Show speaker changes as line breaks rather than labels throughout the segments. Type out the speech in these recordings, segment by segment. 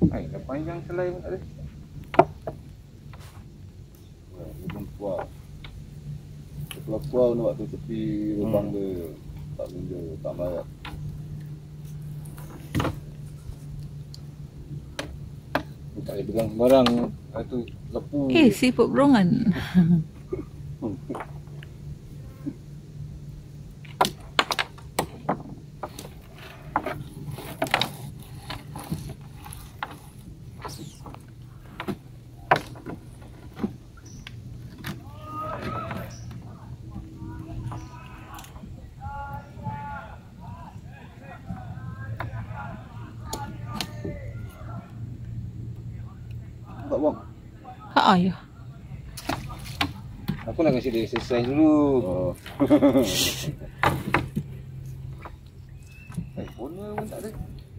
Dah panjang selai pun tak ada.
Lubang kuah. Kalau kuah nak tu tepi lubang dia tak menja, tak layak.
Tak boleh pegang sembarang. Tu lepu.
Siput berongan.
Tak bang.
Ya.
Aku nak kasi dia exercise dulu.
Oh.
Owner pun tak ada.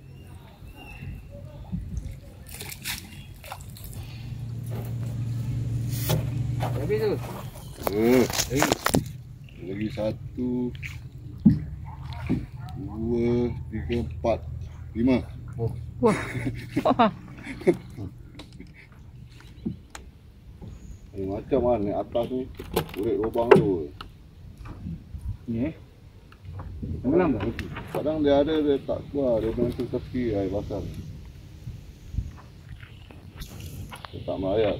Habis tu.
Lagi 1 2 3 4 5.
Wah.
Macam mana atas ni kurik lubang tu.
Ni tenggelam tak?
Kadang dia ada, dia tak keluar, dia main tu tepi air basah. Dia tak melayat.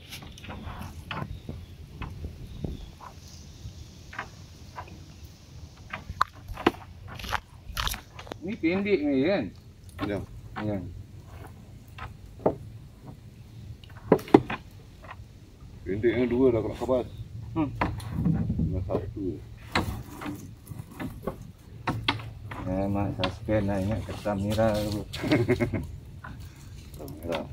Ni pendek ni kan?
Ya.
Ya.
Pendeknya 2 dah kena kabas. Tinggal 1.
Mak suspend lah, ingat ketam merah tu.
Kamera.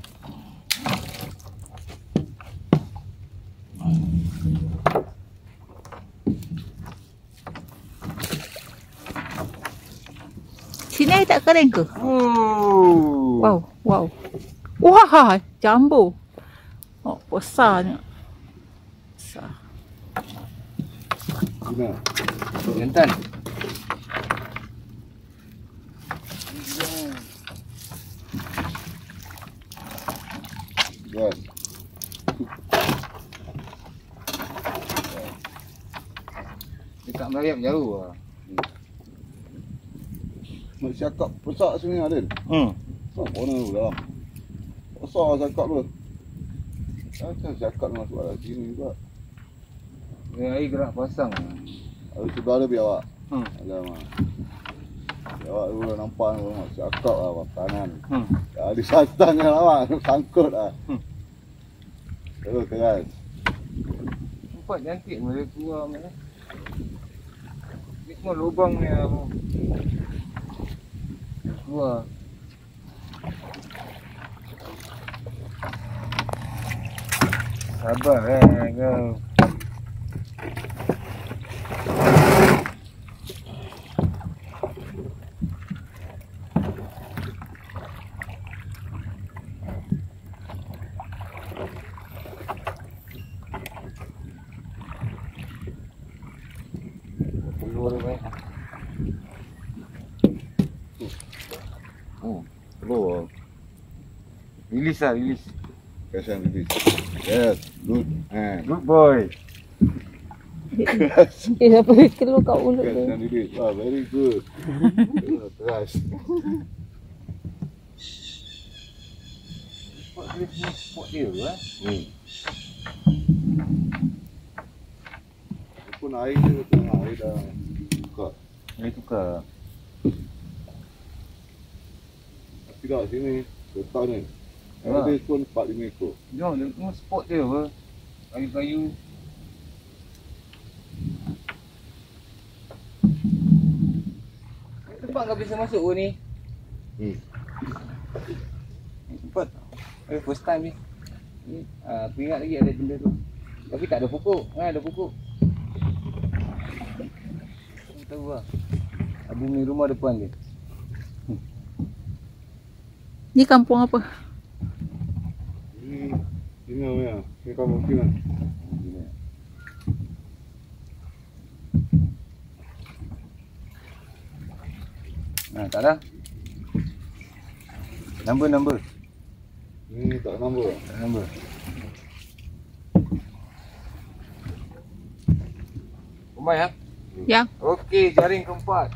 Sini air tak kering ke?
Oh.
Wow. Wah, jambu. Oh, besarnya. Besar.
Guna.
Jantan.
Gas.
Dia tak melayap jauh lah.
Nak cakap besar sini ada. Oh, mana tu dalam. Besar cakap tu. Macam cakap masuk dalam sini juga.
Dia air gerak pasang.
Ada sebelah dia biar awak.
Hmm.
Alamak. Biar awak dulu nampak tu nak cakap lah makanan.
Hmm.
Ada santan yang awak sangkut lah. Terus keras.
Nampak cantik boleh keluar mana. Ni semua lubang ni apa. Keluar. Sabar kau. Keluar baik. Oh, keluar. Release lah, release.
Kasihan lebih. Yes, good.
Good boy.
Apa keluar kat mulut dia?
Kasihan lebih. Wah, very good. Keras.
Spot dia semua spot dia lah.
Pun air dia tengah air dah buka.
Dia tukar.
Tidak sini. Letak ni.
Ha.
Ada pun 4-5 ekor.
Jom, dia semua spot dia apa. Kayu-kayu. Tempat kau bisa masuk ke ni? Tempat. First time ni. Ni aku ingat lagi ada benda tu. Tapi tak ada pokok. Ada pokok. Aku tahu lah. Bumi rumah depan dia.
Ni kampung apa?
Ini ya. Ini kamu kira.
Tak ada. Number.
Ni tak nombor.
Tak nombor. Kumai ya?
Yang.
Okey, jaring keempat.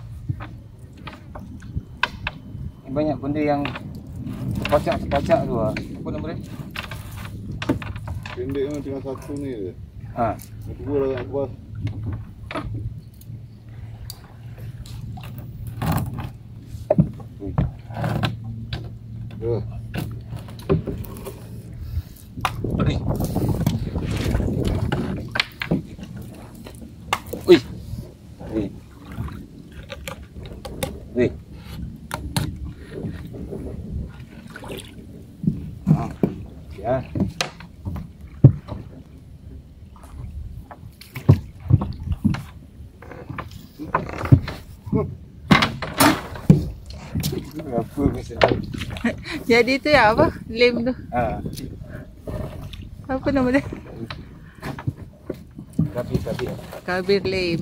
Ni banyak benda yang terpacak tu ah. Apa nama dia?
Pendek memang tinggal satu ni je.
Ha.
Yang kedua dah nak kuas. Ya.
Ni. Ui. Ui. Ui. Ah. Ya. Apa misalnya?
Jadi tu ya apa? Lem tu.
Ha.
Apa nama dia?
Tapi.
Kabir lem.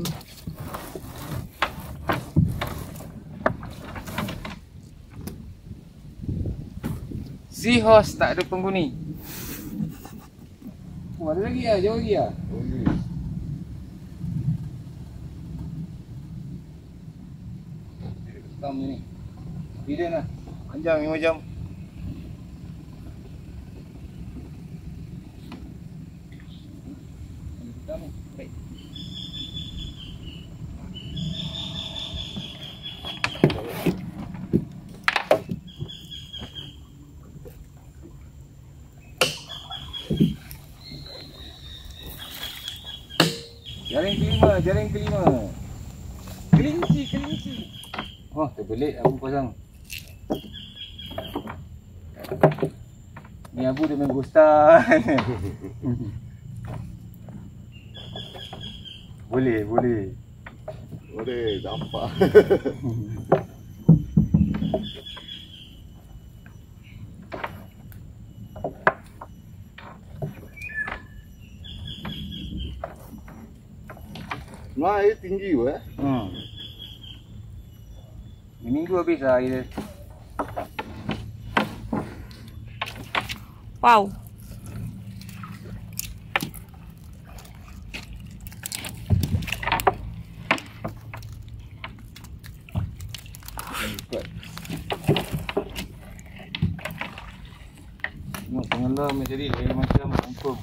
Seahorse tak ada penghuni. Oh, ada lagi ah, jauh lagi ah.
Okey.
Hitam ni. Bila lah. Panjang 5 jam. Hitam ni. Baik. Jaring kelima. Kelinci. Oh, terbelit abu pasang. Ni abu dia main gostar. Boleh.
Boleh, nampak. Nah, air tinggi weh.
Minggu habis lah air dia.
Wow.
Tengok tenggelam jadi air macam confirm.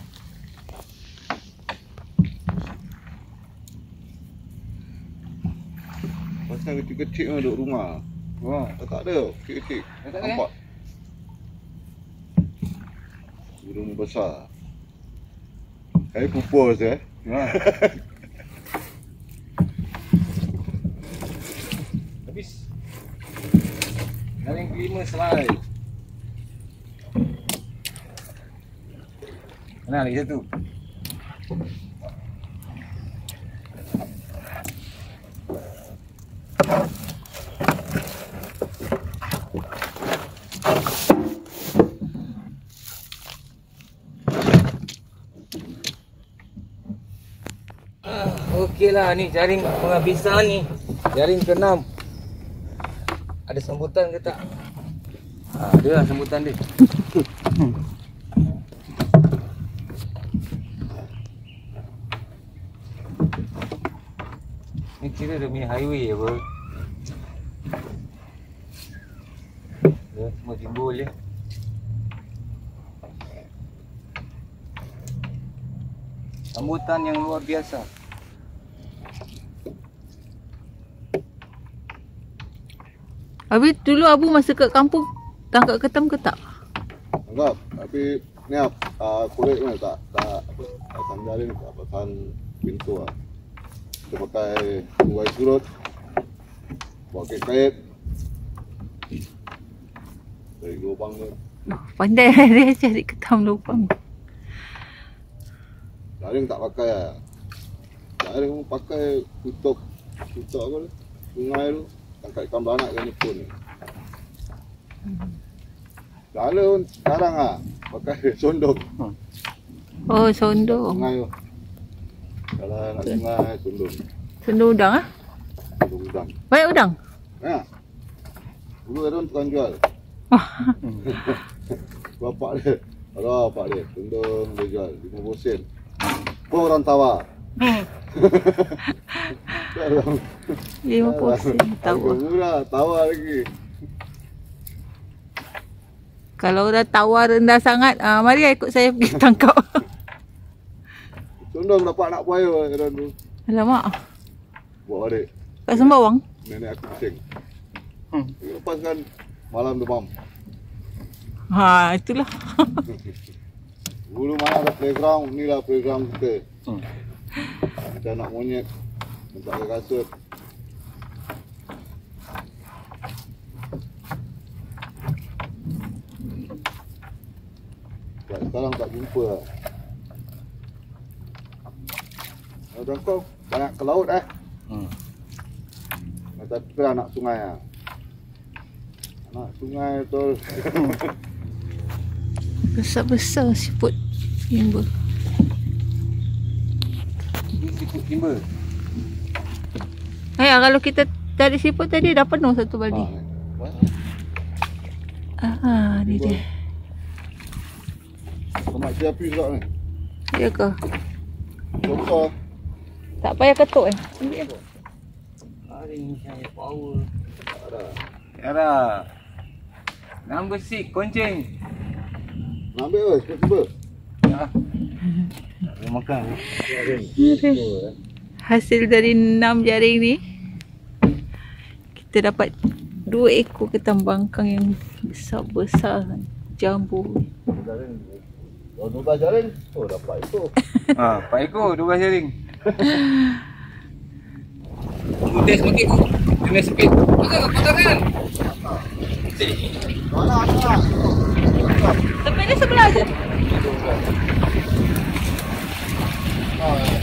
Pasal kecil-kecil memang duduk rumah.
Wah,
Tak ada, kecil-kecil.
tak ada
Nampak. Burung besar. Kayak pupus eh.
Ha. Habis. Jaring kelima selai. Mana lagi satu? Okey lah, ni jaring penghabisan ni. Jaring ke-6. Ada sambutan ke tak? Ada lah sambutan dia. Ni kira demi highway apa? Dia semua timbul je. Sambutan yang luar biasa.
Habis dulu Abu masa kat kampung tangkap ketam ke tak?
Anggap. Tapi ni kulit ni tak sandarin tak pasang pintu lah. Kita pakai buai surut. Bawa kait dari lubang tu.
Pandai dia cari ketam lubang.
Jaring tak pakai lah. Jaring pakai tutup apa tu? Sungai tu. Tangkap ikan beranak kan pun. Kalau sekarang pakai sondok.
Oh, sondok.
Sungai tu. Kalau nak sungai sondok.
Sondok udang
Sondok udang.
Banyak udang?
Ya. Dulu ada tukang jual. Bapak dia. Ada bapak dia. Tundung dia jual 50 sen. Kau orang tawar.
50 sen tawar.
Harga murah, tawar lagi.
Kalau dah tawar rendah sangat, mari ikut saya pergi tangkap.
Tundung dapat anak buaya orang tu.
Alamak.
Bawa balik.
Kat Sembawang?
Nenek aku pusing. Lepaskan malam demam.
Itulah.
Dulu mana ada playground, inilah playground kita. Ada anak monyet, minta ke kasut. Sekarang tak jumpa lah. Ada kau banyak ke laut Tapi anak sungai lah. Anak sungai tu.
Besar-besar siput timba.
Ini siput timba.
Kalau kita cari siput tadi dah penuh satu baldi. Ni dia.
Kau mak api juga ni.
Ya ke?
Besar.
Tak payah ketuk Ambil je.
Hari ni saya power. Tiara. Number 6 koncing.
Ambil ke? Cuba.
Ya. Nak makan.
Hasil dari 6 jaring ni, kita dapat 2 ekor ketam bangkang yang besar-besar. Jambu.
Kalau 12 jaring, dapat itu.
4 ekor 12 jaring. Putih semakin. Kena sikit. Pegangan.
Mana?
Sampai ni sebelah je.